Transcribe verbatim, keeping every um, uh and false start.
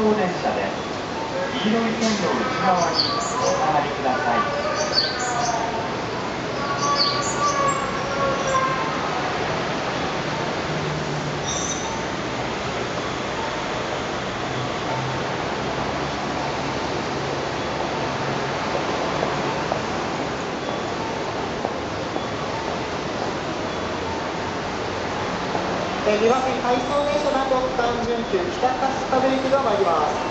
行電車です。黄色い線の内側にお下がりください。 にばんめ回送電車南北間準急北春日部行きが参ります。